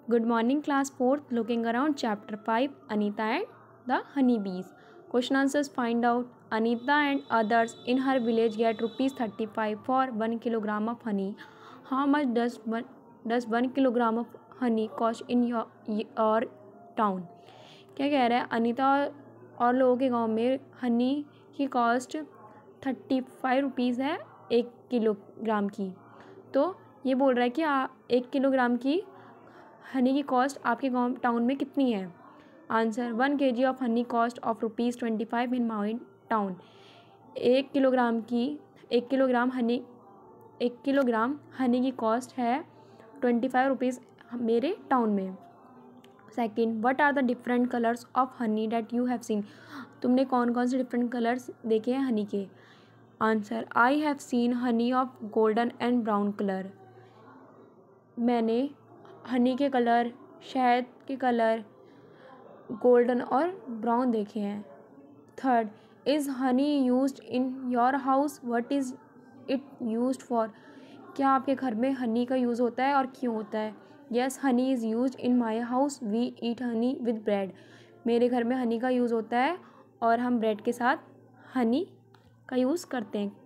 Good morning, class 4th. Looking around chapter 5, Anita and the honeybees. Question answers find out. Anita and others in her village get rupees 35 for 1 kilogram of honey. How much does 1 kilogram of honey cost in your town? क्या कह रहा है, अनीता और लोगों के गांव में हनी की कॉस्ट 35 रुपीज़ है 1 किलोग्राम की। तो ये बोल रहा है कि 1 किलोग्राम की हनी की कॉस्ट आपके गांव टाउन में कितनी है। Answer 1 kg of honey cost of ₹25 in my town. 1 kilogram honey की कॉस्ट है 25 रुपीज़ मेरे टाउन में। Second, what are the different colours of honey that you have seen. तुमने कौन कौन से डिफरेंट कलर्स देखे हैं हनी के। Answer I have seen honey of golden and brown colour. मैंने हनी के कलर, शहद के कलर गोल्डन और ब्राउन देखे हैं। Third, is honey used in your house, what is it used for. क्या आपके घर में हनी का यूज़ होता है और क्यों होता है। Yes, honey is used in my house, we eat honey with bread. मेरे घर में हनी का यूज़ होता है और हम ब्रेड के साथ हनी का यूज़ करते हैं।